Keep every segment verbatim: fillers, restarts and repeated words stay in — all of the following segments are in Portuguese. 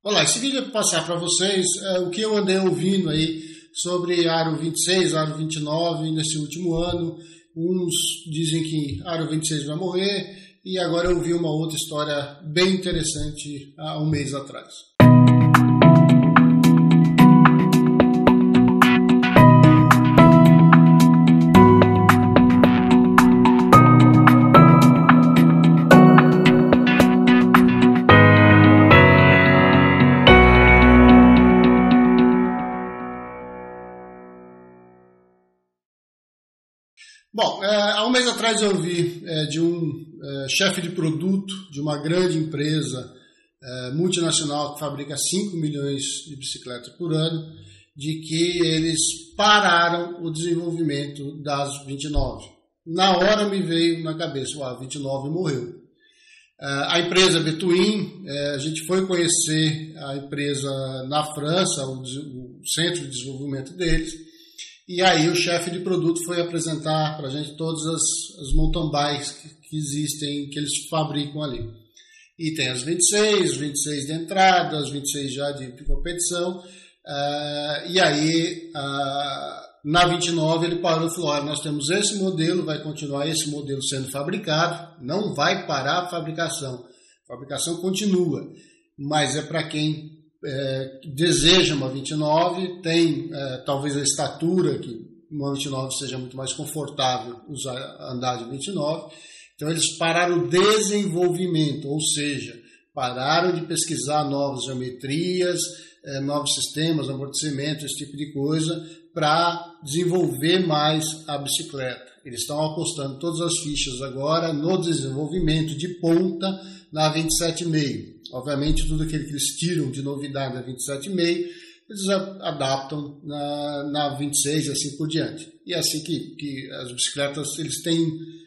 Olá, esse vídeo é para passar para vocês é, o que eu andei ouvindo aí sobre Aro vinte e seis, Aro vinte e nove nesse último ano. Uns dizem que Aro vinte e seis vai morrer e agora eu ouvi uma outra história bem interessante há um mês atrás. Bom, é, há um mês atrás eu ouvi é, de um é, chefe de produto de uma grande empresa é, multinacional que fabrica cinco milhões de bicicletas por ano, de que eles pararam o desenvolvimento das vinte e nove. Na hora me veio na cabeça, uau, a vinte e nove morreu. É, a empresa Between, é, a gente foi conhecer a empresa na França, o, o centro de desenvolvimento deles. E aí o chefe de produto foi apresentar para a gente todas as, as mountain bikes que, que existem, que eles fabricam ali. E tem as vinte e seis, vinte e seis de entrada, as vinte e seis já de competição. Uh, e aí, uh, na vinte e nove, ele parou e falou, olha, nós temos esse modelo, vai continuar esse modelo sendo fabricado, não vai parar a fabricação. A fabricação continua, mas é para quem... É, deseja uma vinte e nove, tem é, talvez a estatura que uma vinte e nove seja muito mais confortável usar, andar de vinte e nove, então eles pararam o desenvolvimento, ou seja, pararam de pesquisar novas geometrias, é, novos sistemas, amortecimento, esse tipo de coisa, para desenvolver mais a bicicleta. Eles estão apostando todas as fichas agora no desenvolvimento de ponta na vinte e sete vírgula cinco. Obviamente, tudo aquilo que eles tiram de novidade na vinte e sete vírgula cinco, eles adaptam na, na vinte e seis e assim por diante. E é assim que, que as bicicletas, eles têm,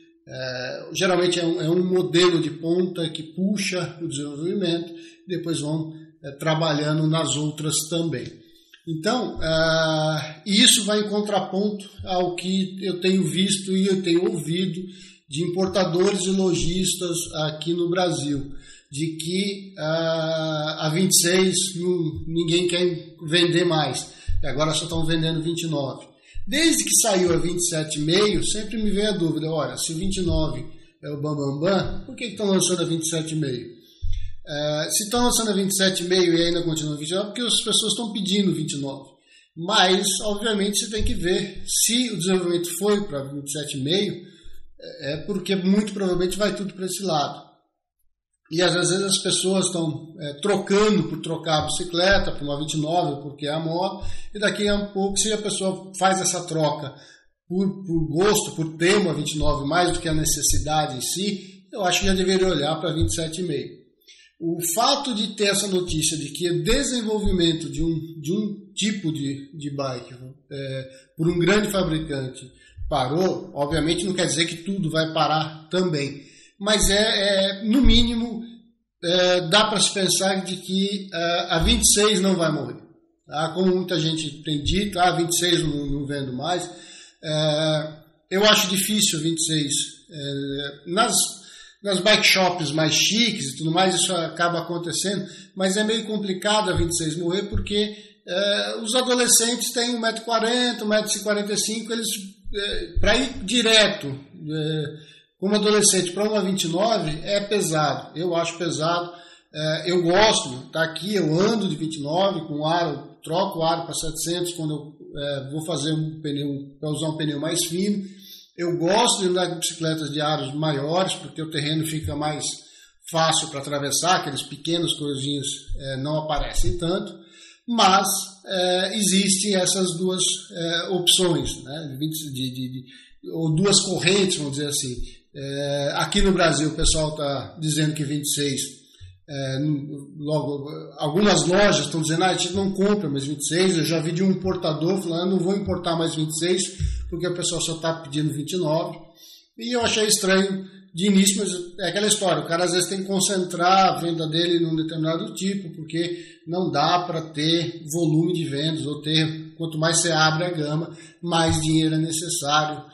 é, geralmente é um, é um modelo de ponta que puxa o desenvolvimento e depois vão é, trabalhando nas outras também. Então, é, isso vai em contraponto ao que eu tenho visto e eu tenho ouvido de importadores e lojistas aqui no Brasil, de que uh, a vinte e seis não, ninguém quer vender mais, e agora só estão vendendo vinte e nove. Desde que saiu a vinte e sete vírgula cinco, sempre me vem a dúvida, olha, se vinte e nove é o bambambam, bam, bam, por que estão lançando a vinte e sete vírgula cinco? Uh, se estão lançando a vinte e sete vírgula cinco e ainda continua vinte e nove, porque as pessoas estão pedindo vinte e nove. Mas, obviamente, você tem que ver se o desenvolvimento foi para vinte e sete vírgula cinco, é porque muito provavelmente vai tudo para esse lado. E às vezes as pessoas estão é, trocando por trocar a bicicleta por uma vinte e nove, porque é a moda, e daqui a um pouco, se a pessoa faz essa troca por, por gosto, por ter uma vinte e nove mais do que a necessidade em si, eu acho que já deveria olhar para vinte e sete vírgula cinco. O fato de ter essa notícia de que o desenvolvimento de um, de um tipo de, de bike é, por um grande fabricante parou, obviamente não quer dizer que tudo vai parar também, mas é, é no mínimo é, dá para se pensar de que é, a vinte e seis não vai morrer, tá? Como muita gente tem dito, ah, vinte e seis não, não vendo mais, é, eu acho difícil vinte e seis, é, nas, nas bike shops mais chiques e tudo mais isso acaba acontecendo, mas é meio complicado a vinte e seis morrer porque é, os adolescentes têm um metro e quarenta, um metro e quarenta e cinco, eles para ir direto é, como adolescente para uma vinte e nove é pesado, eu acho pesado, é, eu gosto, tá aqui, eu ando de vinte e nove com aro, troco o aro para setecentos quando eu é, vou fazer um pneu, para usar um pneu mais fino, eu gosto de andar com bicicletas de aros maiores porque o terreno fica mais fácil para atravessar, aqueles pequenos coisinhos é, não aparecem tanto, mas é, existem essas duas é, opções, né, de, de, de, ou duas correntes, vamos dizer assim. É, aqui no Brasil o pessoal está dizendo que vinte e seis, é, logo, algumas lojas estão dizendo, ah, a gente não compra mais vinte e seis, eu já vi de um importador falando, não vou importar mais vinte e seis, porque o pessoal só está pedindo vinte e nove, e eu achei estranho de início, mas é aquela história, o cara às vezes tem que concentrar a venda dele num determinado tipo, porque não dá para ter volume de vendas, ou ter, quanto mais você abre a gama, mais dinheiro é necessário.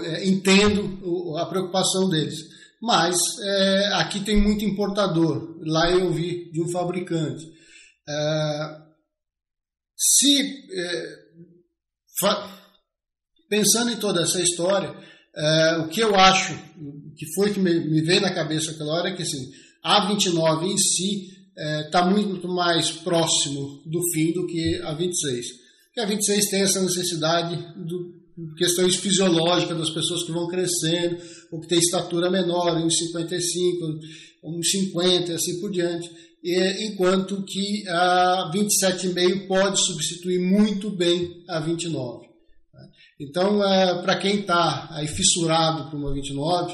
Entendo a preocupação deles, mas é, aqui tem muito importador, lá eu vi de um fabricante. É, se é, fa, pensando em toda essa história, é, o que eu acho, que foi que me, me veio na cabeça aquela hora, é que assim, a vinte e nove em si está é, muito mais próximo do fim do que a vinte e seis. Porque a vinte e seis tem essa necessidade do questões fisiológicas das pessoas que vão crescendo, ou que tem estatura menor, um metro e cinquenta e cinco, um metro e cinquenta e assim por diante, e, enquanto que a vinte e sete vírgula cinco pode substituir muito bem a vinte e nove. Então, é, para quem está aí fissurado por uma vinte e nove,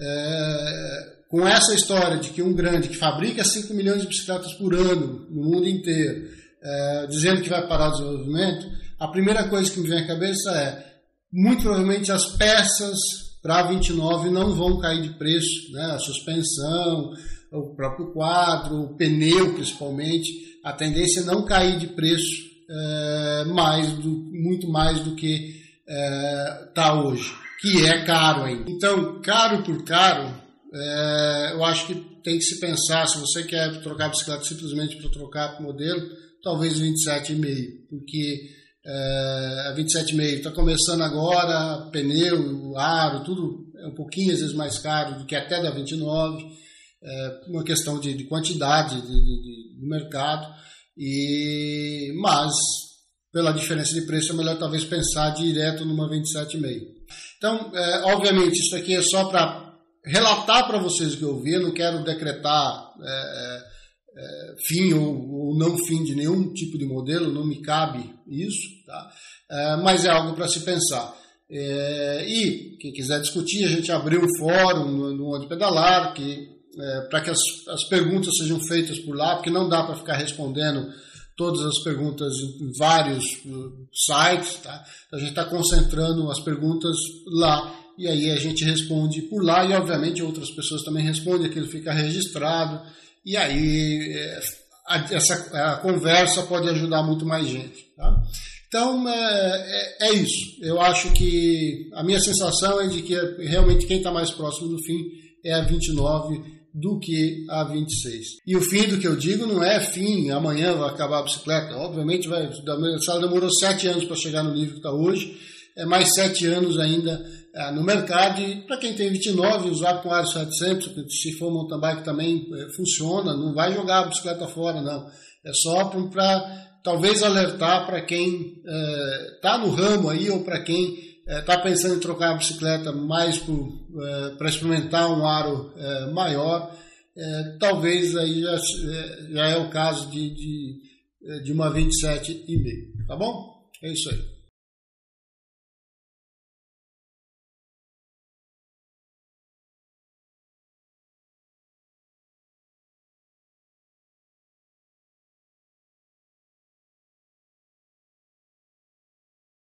é, com essa história de que um grande que fabrica cinco milhões de bicicletas por ano no mundo inteiro, é, dizendo que vai parar o desenvolvimento, a primeira coisa que me vem à cabeça é, muito provavelmente as peças para a vinte e nove não vão cair de preço, né? A suspensão, o próprio quadro, o pneu principalmente, a tendência é não cair de preço é, mais do, muito mais do que está é, hoje, que é caro ainda. Então, caro por caro, é, eu acho que tem que se pensar, se você quer trocar a bicicleta simplesmente para trocar o modelo, talvez vinte e sete vírgula cinco, porque é, a vinte e sete vírgula cinco está começando agora, pneu, aro, tudo é um pouquinho às vezes mais caro do que até da vinte e nove, é uma questão de, de quantidade de, de, de, do mercado, e, mas pela diferença de preço é melhor talvez pensar direto numa vinte e sete vírgula cinco. Então, é, obviamente, isso aqui é só para relatar para vocês o que eu vi, eu não quero decretar é, é, fim ou, ou não fim de nenhum tipo de modelo, não me cabe isso, tá? É, mas é algo para se pensar. É, e quem quiser discutir, a gente abriu um fórum no, no Onde Pedalar, que, é, para que as, as perguntas sejam feitas por lá, porque não dá para ficar respondendo todas as perguntas em vários sites, tá? Então a gente está concentrando as perguntas lá, e aí a gente responde por lá, e obviamente outras pessoas também respondem, aquilo fica registrado, e aí a, essa, a conversa pode ajudar muito mais gente, tá? Então é, é, é isso, eu acho que a minha sensação é de que realmente quem está mais próximo do fim é a vinte e nove do que a vinte e seis. E o fim do que eu digo não é fim, amanhã vai acabar a bicicleta, obviamente vai, ela demorou sete anos para chegar no nível que está hoje, é mais sete anos ainda é, no mercado, e para quem tem vinte e nove, usar com aro setecentos, se for mountain bike também é, funciona, não vai jogar a bicicleta fora não, é só para talvez alertar para quem está é, no ramo aí, ou para quem está é, pensando em trocar a bicicleta mais é, para experimentar um aro é, maior, é, talvez aí já, já é o caso de, de, de uma vinte e sete vírgula cinco, tá bom? É isso aí.